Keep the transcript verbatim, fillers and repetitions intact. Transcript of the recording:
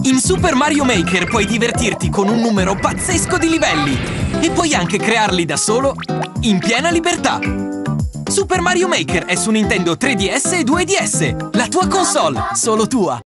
In Super Mario Maker puoi divertirti con un numero pazzesco di livelli e puoi anche crearli da solo in piena libertà. Super Mario Maker è su Nintendo tre D S e due D S, la tua console, solo tua.